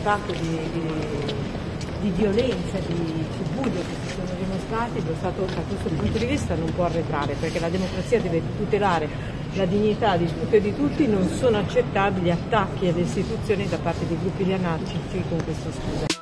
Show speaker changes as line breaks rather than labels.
fatto di violenza, di buio che si sono dimostrati, lo Stato da questo punto di vista non può arretrare, perché la democrazia deve tutelare la dignità di tutte e di tutti. Non sono accettabili attacchi alle istituzioni da parte di gruppi di anarchici con questa scusa.